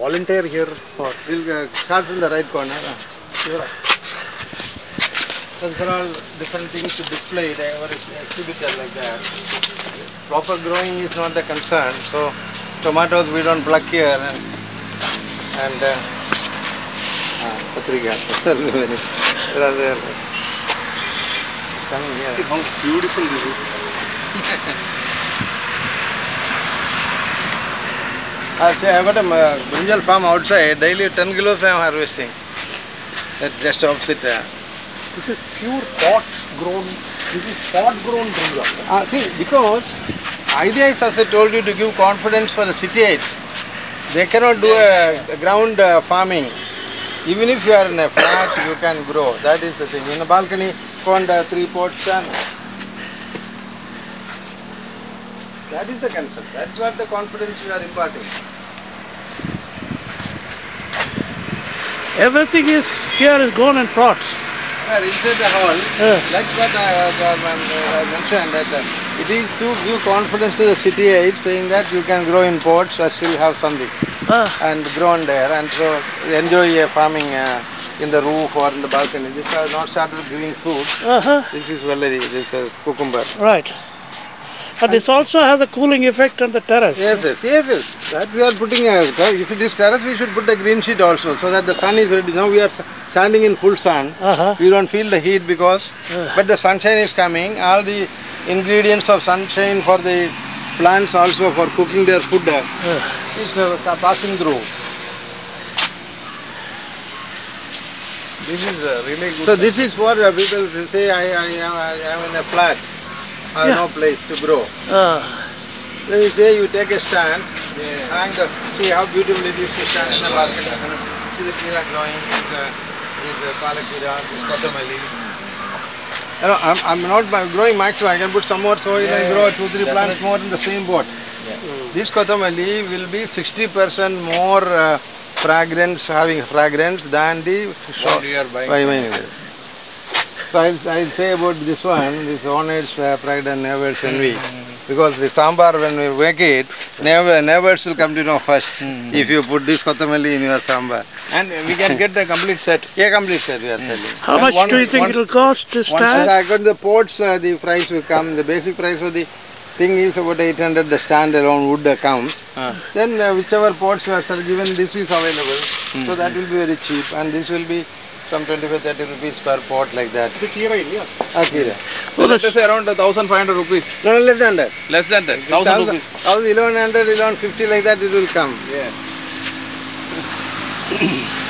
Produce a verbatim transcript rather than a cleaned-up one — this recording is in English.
volunteer here for? We'll uh, start from the right corner. Sure. These are all different things to display it, or exhibited like that. Proper growing is not the concern. So tomatoes we don't pluck here and and uh, ah, paprika. There are there. Coming here. See how beautiful this is. Actually, I got a uh, brinjal farm outside. Daily ten kilos I am harvesting. That's just opposite. Uh, This is pure pot grown. This is pot grown brinjal. Uh, see, because idea is, as I told you, to give confidence for the cityites. They cannot do a, a ground uh, farming. Even if you are in a flat, you can grow. That is the thing. In a balcony, pond uh, three pots and that is the concern. That's what the confidence we are imparting. Everything is here is grown in pots. Sir, inside the hall, Yes. that's what I, uh, uh, I mentioned, that uh, it is to give confidence to the cityites, saying that you can grow in pots or still have something Ah, and grown there, and so enjoy uh, farming uh, in the roof or in the balcony. This has not started giving fruit. uh-huh. This is celery, this is cucumber. Right. But this also has a cooling effect on the terrace. Yes, yes, yes, yes. That we are putting a, if it is terrace, we should put a green sheet also, so that the sun is ready. Now we are standing in full sun. Uh-huh. We don't feel the heat because, Uh. but the sunshine is coming. All the ingredients of sunshine for the plants also for cooking their food uh, Uh, is uh, ca- passing through. This is uh, really good. So this is for uh, people who say I, I, I am in a flat. I have Yeah. no place to grow. uh, Then you say you take a stand, Yeah. hang the, see how beautiful it is to stand in the balcony. See the kira growing, with the, with the palakira, this kotamali. You know, I'm, I'm not ma- growing maximum, I can put some more soil Yeah, and yeah, grow yeah. two, three plants Definitely. more in the same pot. Yeah. This kotamali will be sixty percent more uh, fragrance, having fragrance than the What you are buying. by buying. So I'll, I'll say about this one, this Honored's uh, Pride and Never's Envy. Because the sambar, when we make it, never, neighbors will come to know first Mm. if you put this kotamali in your sambar. And we can get the complete set. Yeah, complete set we are selling. how And much one- do you think one- it will cost to one And stand? I got the pots, uh, the price will come, the basic price of the thing is about eight hundred, the stand alone wood uh, comes. Uh, Then uh, whichever pots are sir, given, this is available. So Mm. that will be very cheap, and this will be some twenty-five to thirty rupees per pot like that. the kira India. Akira. So Well, let the us say around one thousand five hundred rupees. No, no, less than that. Less than that. one thousand rupees. eleven hundred, eleven fifty like that it will come. Yeah.